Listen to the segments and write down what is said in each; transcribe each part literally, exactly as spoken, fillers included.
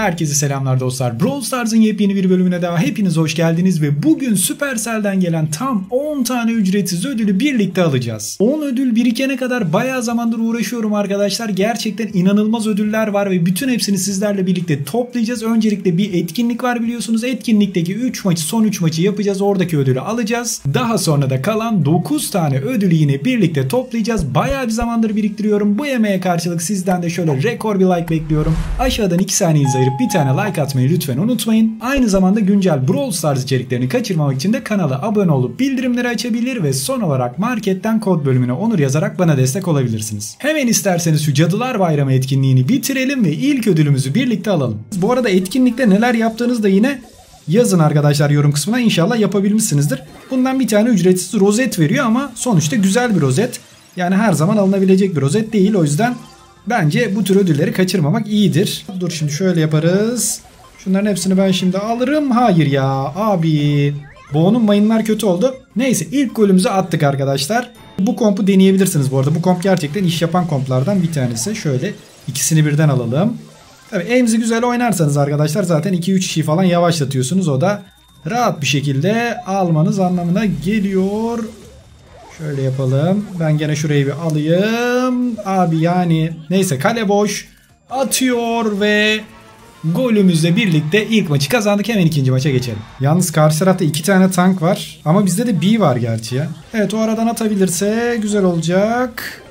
Herkese selamlar dostlar. Brawl Stars'ın yepyeni bir bölümüne daha hepiniz hoş geldiniz ve bugün Supercell'den gelen tam on tane ücretsiz ödülü birlikte alacağız. on ödül birikene kadar bayağı zamandır uğraşıyorum arkadaşlar. Gerçekten inanılmaz ödüller var ve bütün hepsini sizlerle birlikte toplayacağız. Öncelikle bir etkinlik var biliyorsunuz. Etkinlikteki üç maçı, son üç maçı yapacağız. Oradaki ödülü alacağız. Daha sonra da kalan dokuz tane ödülü yine birlikte toplayacağız. Bayağı bir zamandır biriktiriyorum. Bu emeğe karşılık sizden de şöyle rekor bir like bekliyorum. Aşağıdan iki saniyenizi ayırıp bir tane like atmayı lütfen unutmayın. Aynı zamanda güncel Brawl Stars içeriklerini kaçırmamak için de kanala abone olup bildirimleri açabilir ve son olarak marketten kod bölümüne onur yazarak bana destek olabilirsiniz. Hemen isterseniz şu Cadılar Bayramı etkinliğini bitirelim ve ilk ödülümüzü birlikte alalım. Bu arada etkinlikte neler yaptığınızı da yine yazın arkadaşlar yorum kısmına, inşallah yapabilmişsinizdir. Bundan bir tane ücretsiz rozet veriyor ama sonuçta güzel bir rozet. Yani her zaman alınabilecek bir rozet değil, o yüzden bence bu tür ödülleri kaçırmamak iyidir. Dur şimdi şöyle yaparız. Şunların hepsini ben şimdi alırım. Hayır ya abi. Bo'nun mayınlar kötü oldu. Neyse, ilk golümüzü attık arkadaşlar. Bu kompu deneyebilirsiniz bu arada. Bu komp gerçekten iş yapan komplardan bir tanesi. Şöyle ikisini birden alalım. Tabii aim'zi güzel oynarsanız arkadaşlar zaten iki üç kişi falan yavaşlatıyorsunuz. O da rahat bir şekilde almanız anlamına geliyor. Şöyle yapalım. Ben gene şurayı bir alayım. Abi yani neyse, kale boş. Atıyor ve golümüzle birlikte ilk maçı kazandık. Hemen ikinci maça geçelim. Yalnız karşı tarafta iki tane tank var. Ama bizde de B var gerçi ya. Evet, o aradan atabilirse güzel olacak.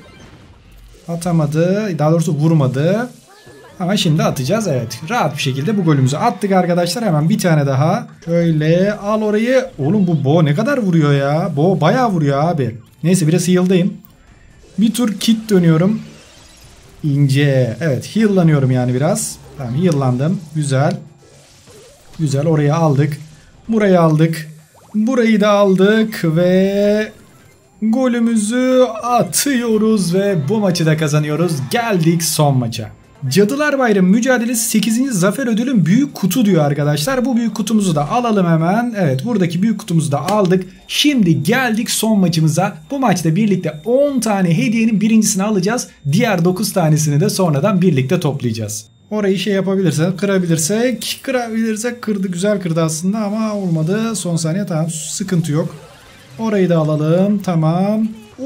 Atamadı. Daha doğrusu vurmadı. Ama şimdi atacağız, evet. Rahat bir şekilde bu golümüzü attık arkadaşlar. Hemen bir tane daha. Şöyle al orayı. Oğlum bu Bo ne kadar vuruyor ya. Bo bayağı vuruyor abi. Neyse, biraz heal'dayım. Bir tur kit dönüyorum. İnce. Evet, heal'lanıyorum yani biraz. Tamam, heal'landım. Güzel. Güzel, orayı aldık. Burayı aldık. Burayı da aldık ve golümüzü atıyoruz ve bu maçı da kazanıyoruz. Geldik son maça. Cadılar Bayramı mücadelesi sekizinci zafer ödülün büyük kutu diyor arkadaşlar. Bu büyük kutumuzu da alalım hemen. Evet, buradaki büyük kutumuzu da aldık. Şimdi geldik son maçımıza. Bu maçta birlikte on tane hediyenin birincisini alacağız. Diğer dokuz tanesini de sonradan birlikte toplayacağız. Orayı şey yapabilirsek, kırabilirsek, kırabilirsek kırdı, güzel kırdı aslında ama olmadı. Son saniye, tamam, sıkıntı yok. Orayı da alalım, tamam.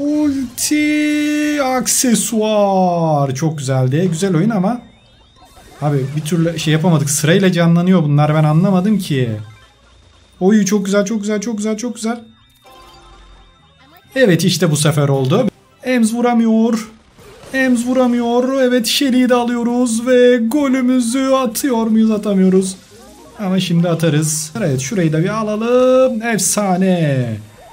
Ulti aksesuar. Çok güzeldi. Güzel oyun ama abi bir türlü şey yapamadık. Sırayla canlanıyor bunlar. Ben anlamadım ki. Oyu çok güzel, çok güzel, çok güzel, çok güzel. Evet, işte bu sefer oldu. Ems vuramıyor. Ems vuramıyor. Evet, Shelly'yi de alıyoruz ve golümüzü atıyor muyuz? Atamıyoruz. Ama şimdi atarız. Evet, şurayı da bir alalım. Efsane.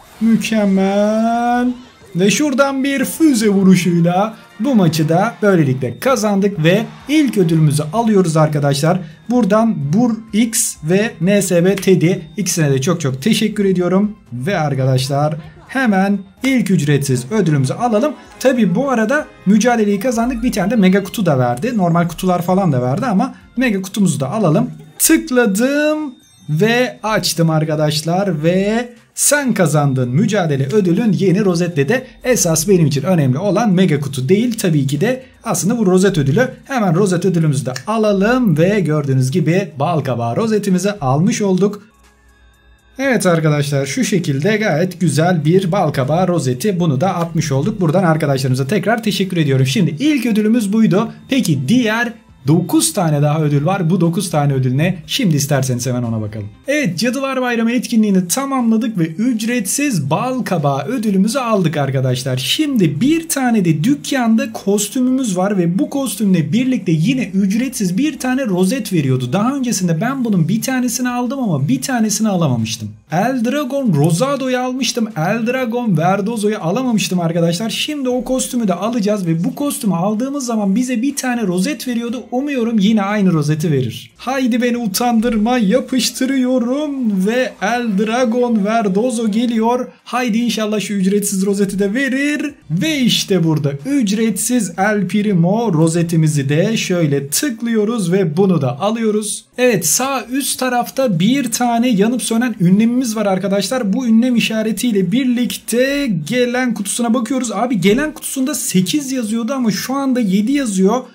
Mükemmel. Ve şuradan bir füze vuruşuyla bu maçı da böylelikle kazandık ve ilk ödülümüzü alıyoruz arkadaşlar. Buradan BurX ve N S B Teddy, ikisine de çok çok teşekkür ediyorum. Ve arkadaşlar hemen ilk ücretsiz ödülümüzü alalım. Tabi bu arada mücadeleyi kazandık. Bir tane de mega kutu da verdi. Normal kutular falan da verdi ama mega kutumuzu da alalım. Tıkladım ve açtım arkadaşlar ve sen kazandın mücadele ödülün yeni rozetle de esas benim için önemli olan mega kutu değil, tabii ki de aslında bu rozet ödülü. Hemen rozet ödülümüzü de alalım ve gördüğünüz gibi balkabağı rozetimizi almış olduk. Evet arkadaşlar, şu şekilde gayet güzel bir balkabağı rozeti, bunu da atmış olduk. Buradan arkadaşlarımıza tekrar teşekkür ediyorum. Şimdi ilk ödülümüz buydu. Peki diğer dokuz tane daha ödül var. Bu dokuz tane ödül ne? Şimdi isterseniz hemen ona bakalım. Evet, Cadılar Bayramı etkinliğini tamamladık ve ücretsiz balkabağı ödülümüzü aldık arkadaşlar. Şimdi bir tane de dükkanda kostümümüz var ve bu kostümle birlikte yine ücretsiz bir tane rozet veriyordu. Daha öncesinde ben bunun bir tanesini aldım ama bir tanesini alamamıştım. Eldragon Rosado'yu almıştım. Eldragon Verdozo'yu alamamıştım arkadaşlar. Şimdi o kostümü de alacağız ve bu kostümü aldığımız zaman bize bir tane rozet veriyordu. Umuyorum yine aynı rozeti verir. Haydi beni utandırma, yapıştırıyorum ve Eldragon Verdozo geliyor. Haydi inşallah şu ücretsiz rozeti de verir. Ve işte burada ücretsiz El Primo rozetimizi de şöyle tıklıyoruz ve bunu da alıyoruz. Evet, sağ üst tarafta bir tane yanıp sönen ünlemimiz var arkadaşlar. Bu ünlem işaretiyle birlikte gelen kutusuna bakıyoruz. Abi gelen kutusunda sekiz yazıyordu ama şu anda yedi yazıyor.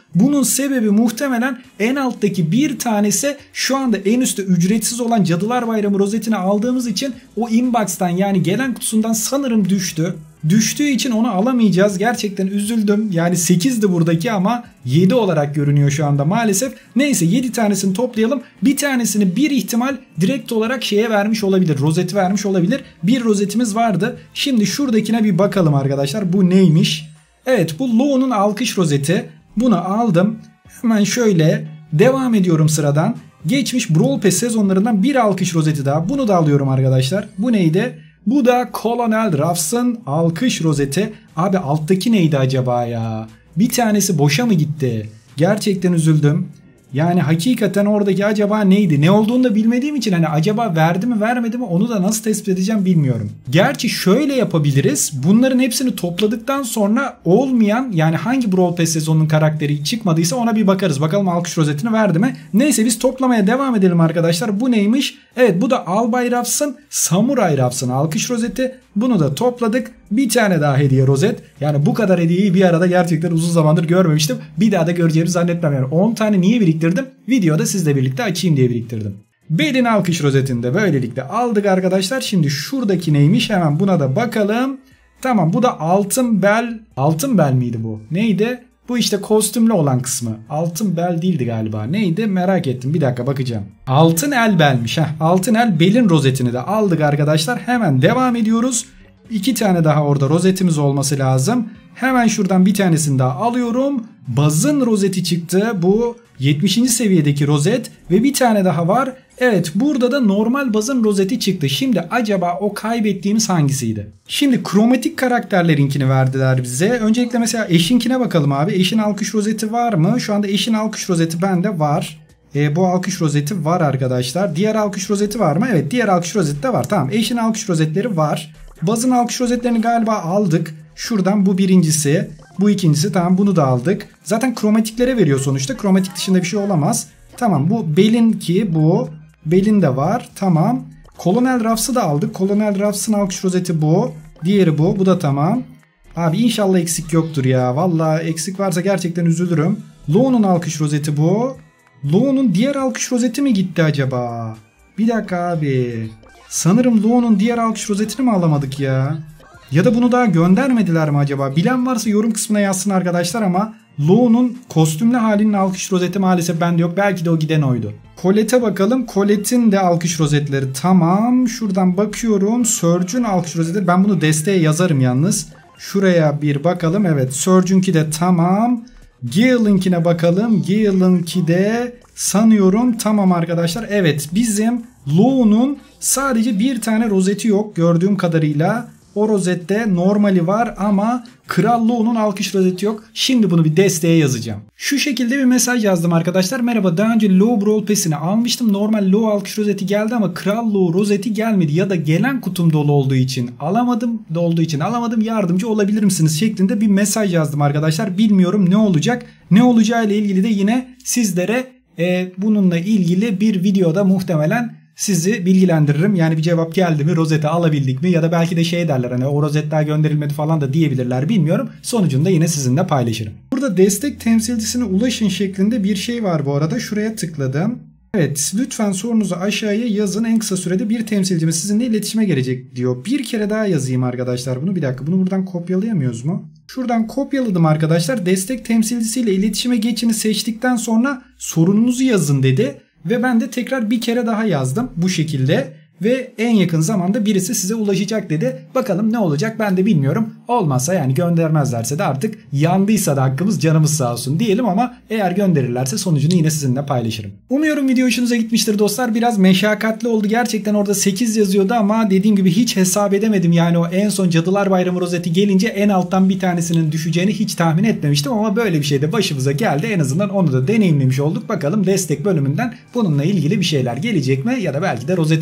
Bunun sebebi muhtemelen en alttaki bir tanesi şu anda en üstte ücretsiz olan Cadılar Bayramı rozetini aldığımız için o inbox'tan yani gelen kutusundan sanırım düştü. Düştüğü için onu alamayacağız. Gerçekten üzüldüm. Yani sekizdi buradaki ama yedi olarak görünüyor şu anda maalesef. Neyse yedi tanesini toplayalım. Bir tanesini bir ihtimal direkt olarak şeye vermiş olabilir. Rozeti vermiş olabilir. Bir rozetimiz vardı. Şimdi şuradakine bir bakalım arkadaşlar. Bu neymiş? Evet, bu Lo'nun alkış rozeti. Bunu aldım. Hemen şöyle devam ediyorum sıradan. Geçmiş Brawl Pass sezonlarından bir alkış rozeti daha. Bunu da alıyorum arkadaşlar. Bu neydi? Bu da Colonel Ruffs'ın alkış rozeti. Abi alttaki neydi acaba ya? Bir tanesi boşa mı gitti? Gerçekten üzüldüm. Yani hakikaten oradaki acaba neydi? Ne olduğunu da bilmediğim için hani acaba verdi mi vermedi mi onu da nasıl tespit edeceğim bilmiyorum. Gerçi şöyle yapabiliriz. Bunların hepsini topladıktan sonra olmayan yani hangi Brawl Pass sezonunun karakteri çıkmadıysa ona bir bakarız. Bakalım alkış rozetini verdi mi? Neyse biz toplamaya devam edelim arkadaşlar. Bu neymiş? Evet, bu da Albay Ruffs'ın Samuray Ruffs'ın alkış rozeti. Bunu da topladık. Bir tane daha hediye rozet. Yani bu kadar hediyeyi bir arada gerçekten uzun zamandır görmemiştim. Bir daha da göreceğimi zannetmem. Yani on tane niye biriktirdim? Videoda sizle birlikte açayım diye biriktirdim. Belin alkış rozetini de böylelikle aldık arkadaşlar. Şimdi şuradaki neymiş? Hemen buna da bakalım. Tamam, bu da altın bel. Altın bel miydi bu? Neydi? Bu işte kostümlü olan kısmı. Altın bel değildi galiba. Neydi? Merak ettim. Bir dakika bakacağım. Altın el belmiş. Heh, altın el belin rozetini de aldık arkadaşlar. Hemen devam ediyoruz. İki tane daha orada rozetimiz olması lazım. Hemen şuradan bir tanesini daha alıyorum. Bazın rozeti çıktı. Bu yetmişinci seviyedeki rozet. Ve bir tane daha var. Evet, burada da normal bazın rozeti çıktı. Şimdi acaba o kaybettiğimiz hangisiydi? Şimdi kromatik karakterlerinkini verdiler bize. Öncelikle mesela eşinkine bakalım abi. Eşin alkış rozeti var mı? Şu anda eşin alkış rozeti bende var. E, bu alkış rozeti var arkadaşlar. Diğer alkış rozeti var mı? Evet, diğer alkış rozeti de var. Tamam, eşin alkış rozetleri var. Bazın alkış rozetlerini galiba aldık. Şuradan bu birincisi. Bu ikincisi. Tamam, bunu da aldık. Zaten kromatiklere veriyor sonuçta. Kromatik dışında bir şey olamaz. Tamam, bu belinki bu. Belin de var. Tamam. Colonel Ruffs'ı da aldık. Colonel Ruffs'ın alkış rozeti bu. Diğeri bu. Bu da tamam. Abi inşallah eksik yoktur ya. Vallahi eksik varsa gerçekten üzülürüm. Lo'nun alkış rozeti bu. Lo'nun diğer alkış rozeti mi gitti acaba? Bir dakika abi. Sanırım Lo'nun diğer alkış rozetini mi alamadık ya? Ya da bunu daha göndermediler mi acaba? Bilen varsa yorum kısmına yazsın arkadaşlar ama Lo'nun kostümlü halinin alkış rozeti maalesef bende yok. Belki de o giden oydu. Colette'e bakalım. Colette'in de alkış rozetleri tamam. Şuradan bakıyorum. Surge'ün alkış rozeti. Ben bunu desteğe yazarım yalnız. Şuraya bir bakalım. Evet, Surge'ünki de tamam. Gale'inkine bakalım. Gale'inki de sanıyorum tamam arkadaşlar. Evet, bizim Lo'nun sadece bir tane rozeti yok gördüğüm kadarıyla. O rozette normali var ama Kral Lo'nun alkış rozeti yok. Şimdi bunu bir desteğe yazacağım. Şu şekilde bir mesaj yazdım arkadaşlar. Merhaba, daha önce Lo Brawl Pass'ini almıştım. Normal Lo alkış rozeti geldi ama Kral Lo rozeti gelmedi. Ya da gelen kutum dolu olduğu için alamadım. Olduğu için alamadım. Yardımcı olabilir misiniz? Şeklinde bir mesaj yazdım arkadaşlar. Bilmiyorum ne olacak. Ne olacağı ile ilgili de yine sizlere e, bununla ilgili bir videoda muhtemelen sizi bilgilendiririm. Yani bir cevap geldi mi, rozeti alabildik mi ya da belki de şey derler hani o rozet daha gönderilmedi falan da diyebilirler, bilmiyorum. Sonucunda yine sizinle paylaşırım. Burada destek temsilcisine ulaşın şeklinde bir şey var bu arada. Şuraya tıkladım. Evet, lütfen sorunuzu aşağıya yazın. En kısa sürede bir temsilcimiz sizinle iletişime gelecek diyor. Bir kere daha yazayım arkadaşlar bunu. Bir dakika, bunu buradan kopyalayamıyoruz mu? Şuradan kopyaladım arkadaşlar. Destek temsilcisiyle iletişime geçini seçtikten sonra sorununuzu yazın dedi. Ve ben de tekrar bir kere daha yazdım bu şekilde. Ve en yakın zamanda birisi size ulaşacak dedi. Bakalım ne olacak ben de bilmiyorum. Olmazsa yani göndermezlerse de artık yandıysa da hakkımız canımız sağ olsun diyelim ama eğer gönderirlerse sonucunu yine sizinle paylaşırım. Umuyorum video hoşunuza gitmiştir dostlar. Biraz meşakkatli oldu. Gerçekten orada sekiz yazıyordu ama dediğim gibi hiç hesap edemedim. Yani o en son Cadılar Bayramı rozeti gelince en alttan bir tanesinin düşeceğini hiç tahmin etmemiştim. Ama böyle bir şey de başımıza geldi. En azından onu da deneyimlemiş olduk. Bakalım destek bölümünden bununla ilgili bir şeyler gelecek mi? Ya da belki de rozeti gönderirler.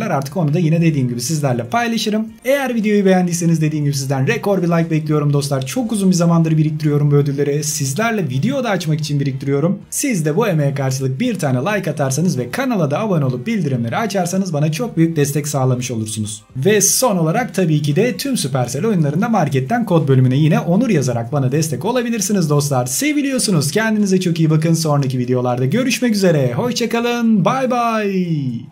olabilirler. Artık onu da yine dediğim gibi sizlerle paylaşırım. Eğer videoyu beğendiyseniz dediğim gibi sizden rekor bir like bekliyorum dostlar. Çok uzun bir zamandır biriktiriyorum bu ödülleri. Sizlerle video da açmak için biriktiriyorum. Siz de bu emeğe karşılık bir tane like atarsanız ve kanala da abone olup bildirimleri açarsanız bana çok büyük destek sağlamış olursunuz. Ve son olarak tabii ki de tüm Supercell oyunlarında marketten kod bölümüne yine Onur yazarak bana destek olabilirsiniz dostlar. Seviliyorsunuz. Kendinize çok iyi bakın. Sonraki videolarda görüşmek üzere. Hoşçakalın. Bay bay.